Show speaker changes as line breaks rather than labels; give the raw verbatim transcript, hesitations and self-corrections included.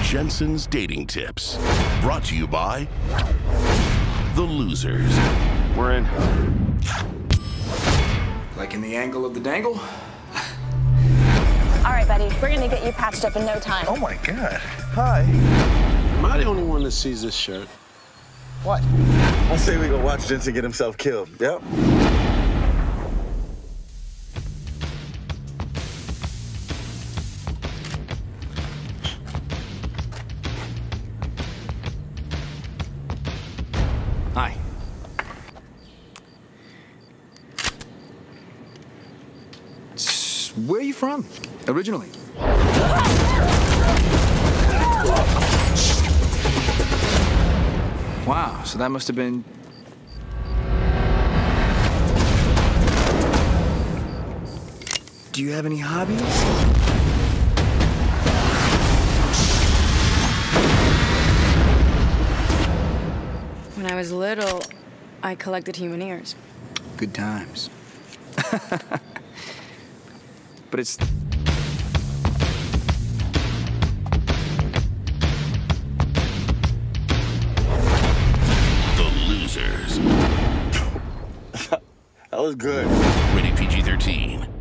Jensen's Dating Tips. Brought to you by The Losers.
We're in.
Liking the angle of the dangle?
All right, buddy, we're gonna get you patched up in no time.
Oh my God. Hi.
Am I the only one that sees this shirt?
What? I say we go watch Jensen get himself killed. Yep.
Hi. S- Where are you from, originally? Wow, so that must have been... Do you have any hobbies?
When I was little, I collected human ears.
Good times. But it's...
The Losers.
That was good.
Rated P G thirteen.